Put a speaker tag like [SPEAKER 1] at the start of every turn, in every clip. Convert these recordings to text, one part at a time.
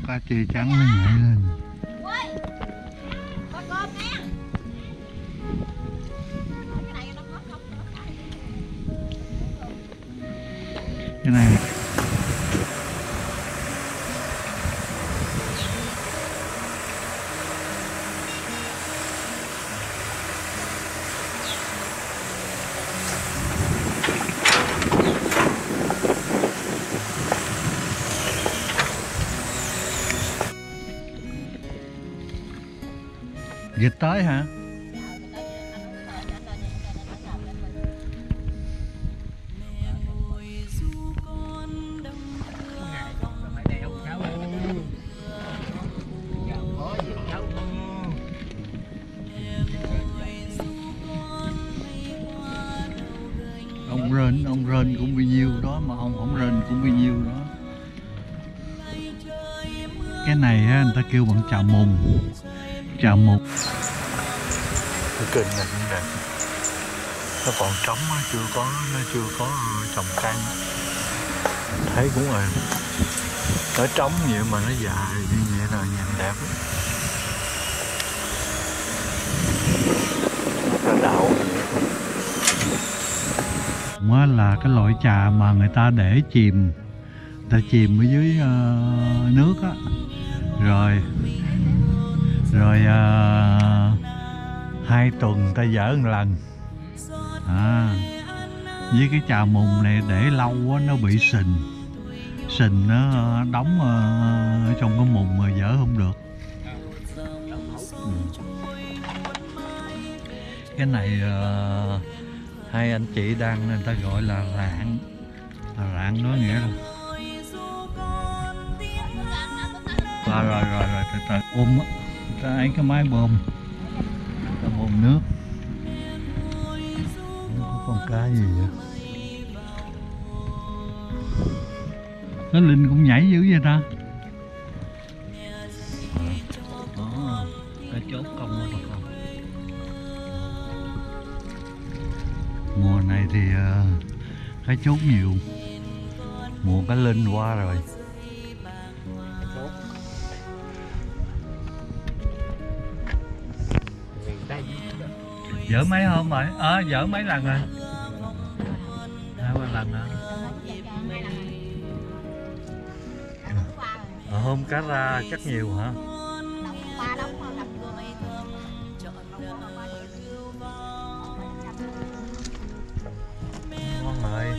[SPEAKER 1] Cá chê trắng nó nhảy lên. Cái này vịt tới hả? Ông rên cũng bao nhiêu đó mà ông không rên cũng bao nhiêu đó. Cái này á, người ta kêu bằng chà mùng. Chà mùng. Cái kênh này cũng đẹp. Nó còn trống, nó chưa có trồng cây. Thấy cũng là nó trống vậy mà nó dài như vậy là nhìn đẹp. Nó đậu. Đó là cái loại trà mà người ta để chìm, người ta chìm ở dưới nước á, rồi 2 tuần ta dỡ một lần. Với cái trà mùng này để lâu quá nó bị sình nó đóng ở trong cái mùng mà dỡ không được. Cái này hai anh chị đang người ta gọi là rạng. Rạng đó nghĩa là rồi từ ôm á, ta ấy cái máy bơm, ta bơm nước. Có con cá gì vậy? Cái Linh cũng nhảy dữ vậy ta. Cái chốt công đó bà con. Mùa này thì cá chốt nhiều. Mùa cá Linh qua rồi. Dỡ mấy hôm rồi? Dỡ mấy lần rồi? 2-3 lần hả? Hôm cá ra chắc nhiều hả? Ngon rồi.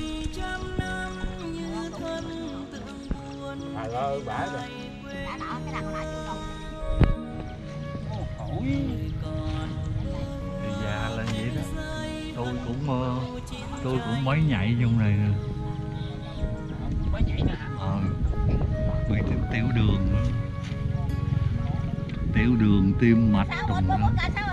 [SPEAKER 1] Trời ơi, bả rồi. Thì già là vậy đó. Tôi cũng mới nhảy trong này nè. Mới nhảy nữa hả? Bị tiểu đường nữa. Tiểu đường, tim mạch tùm lum.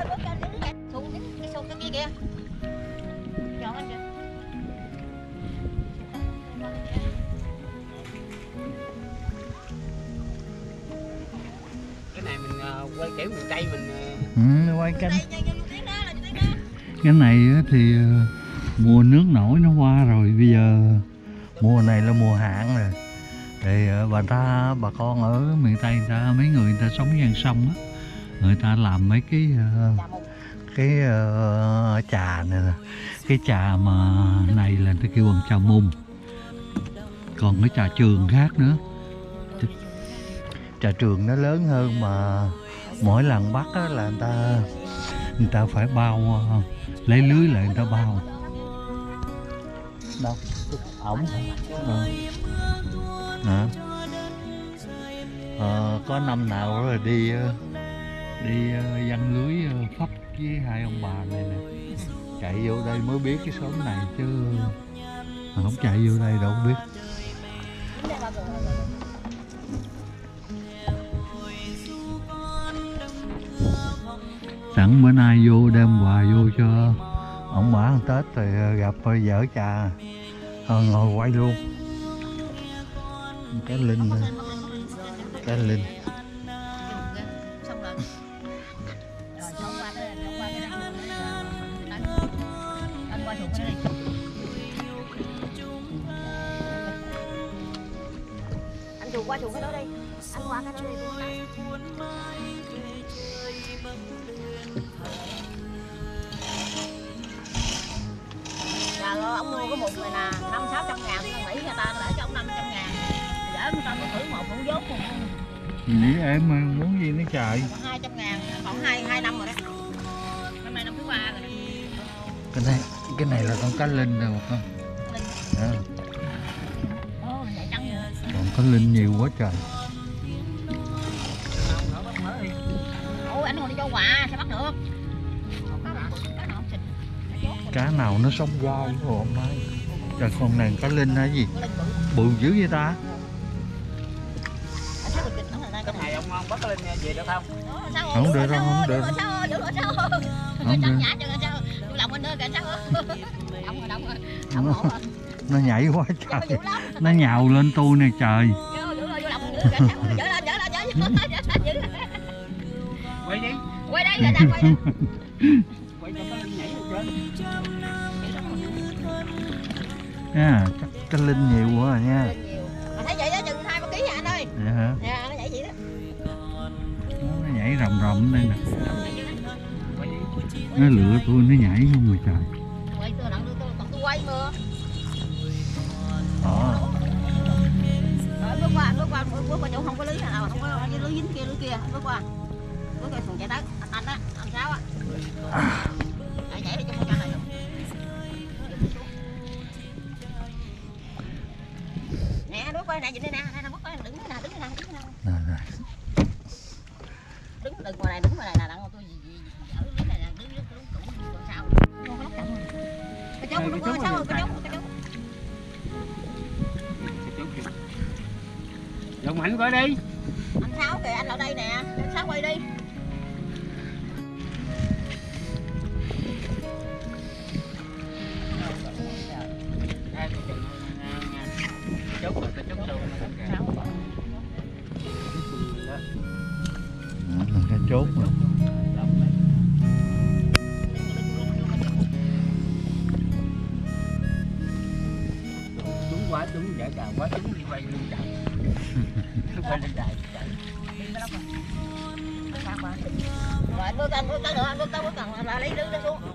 [SPEAKER 2] Cái này mình quay kiểu miền Tây mình
[SPEAKER 1] quay canh. Cái này thì mùa nước nổi nó qua rồi, bây giờ mùa này là mùa hạn rồi. Thì bà con ở miền Tây người ta, mấy người ta sống ven sông á, người ta làm mấy cái trà này nè. Cái trà mà này là người ta kêu bằng trà mùng. Còn cái trà trường khác nữa. Trà trường nó lớn hơn mà mỗi lần bắt á là người ta phải bao, lấy lưới lại người ta bao. Đâu? Ổng hả? Có năm nào rồi đi giăng lưới phấp với 2 ông bà này nè, chạy vô đây mới biết cái xóm này chứ không chạy vô đây đâu biết. Sẵn bữa nay vô đem quà vô cho ông bà ăn Tết rồi gặp vợ trà ngồi quay luôn. Cái Linh
[SPEAKER 3] qua chuồng cái đó đi, anh qua cái đó đi. Trời ơi, ông mua cái mùng này nè 500-600 ngàn, tôi nghĩ người ta để cho ông 500 ngàn để người ta thử một hũ vốn cùng.
[SPEAKER 1] Nghĩ em muốn gì nữa trời.
[SPEAKER 3] 200 ngàn, còn 2 năm rồi đó. Năm nay năm thứ 3 rồi đó.
[SPEAKER 1] Cái này là con cá linh rồi con. À. Còn cá linh nhiều quá trời.
[SPEAKER 3] Ủa anh còn đi cho quà sao bắt được?
[SPEAKER 1] Cá nào nó sống dai của hôm nay. Trời, con này cá linh hay gì? Bự dữ vậy ta?
[SPEAKER 2] Cái này ông bắt lên về được không?
[SPEAKER 1] Không được đâu, không được. Không được. Nó nhảy quá trời. Nó nhào lên tôi nè trời.
[SPEAKER 2] Quay đi.
[SPEAKER 3] Quay đây, quay đây.
[SPEAKER 2] Quay cho nó nhảy lên trên.
[SPEAKER 1] Nha, chắc cá linh nhiều quá rồi nha.
[SPEAKER 3] Mà thấy vậy đó chừng 2-3 kg hả anh ơi?
[SPEAKER 1] Dạ hả?
[SPEAKER 3] Dạ, nó nhảy vậy đó.
[SPEAKER 1] Nó nhảy rầm rầm đây nè. Nó lựa tôi nó nhảy không rồi trời.
[SPEAKER 3] Quay tôi đặng tôi quay mà.
[SPEAKER 1] Đó.
[SPEAKER 3] Rồi bước qua chỗ không có lưới nào, không có lưới dính kia lưới kia, bước qua xuồng chạy đất, anh đó, anh Sáu á. Nhảy đi cho con này. Nè, bước qua nè, nhìn đây nè, bước qua đứng đây nè. Đứng ngoài này nè, đặng tôi ở dưới này nè, đứng còn sao. Con có lóc chậm rồi. Cái chốt đúng rồi, sao rồi, cái chốt.
[SPEAKER 2] Dòng Mạnh coi đi.
[SPEAKER 3] Anh Sáu kìa, anh ở đây nè, anh Sáu quay đi.
[SPEAKER 2] Chốt rồi, chốt luôn.
[SPEAKER 1] Mình cái chốt rồi.
[SPEAKER 2] Đúng quá, đúng vậy cả, quá đúng đi quay lưng chạy. Quay lên chạy.
[SPEAKER 3] Rồi anh bước tới nữa, anh bước cần là lấy lưới nó xuống.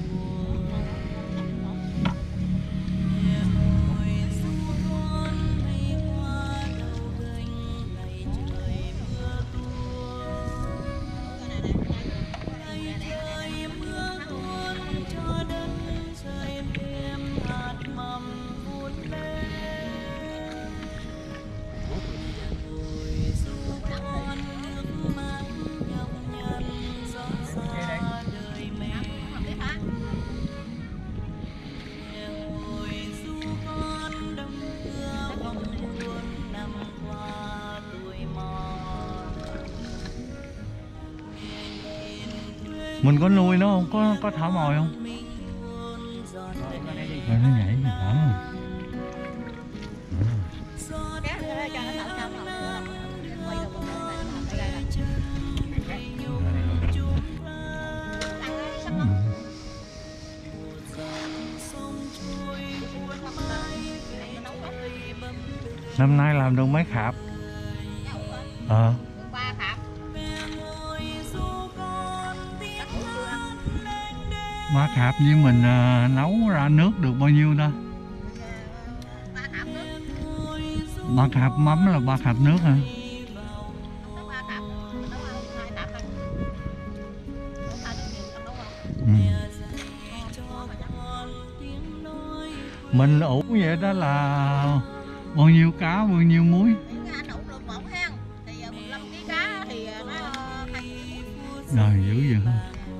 [SPEAKER 1] Mình có nuôi nó không? Có thả mồi không? Rồi nó nhảy thì thả không? Năm nay làm được mấy khạp? Ba khạp như mình nấu ra nước được bao nhiêu ta? 3 khạp mắm là 3 khạp nước hả? Mình ủ vậy đó là bao nhiêu cá, bao nhiêu muối? Rồi dữ vậy không?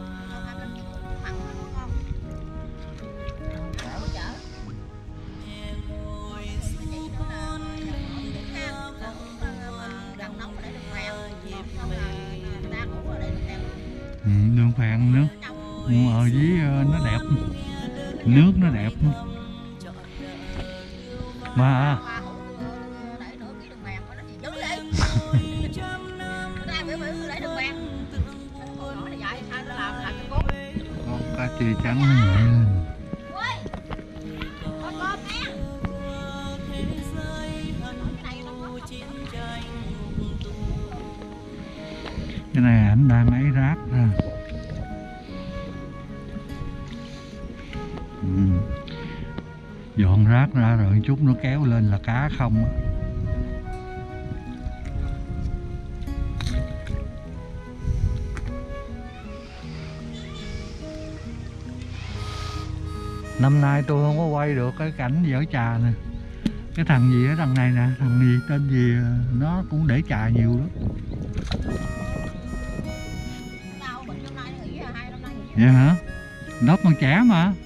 [SPEAKER 1] Đường phèn nữa. Ở dưới nó đẹp. Nước nó đẹp. Mà con cá chê trắng nó nhảy lên. Cái này ảnh đang ấy rác ra. Dọn rác ra rồi chút nó kéo lên là cá không á. Năm nay tôi không có quay được cái cảnh dở trà nè. Cái thằng gì ở đằng này nè, thằng gì tên gì nó cũng để trà nhiều lắm. Vậy hả? Nó còn trẻ mà.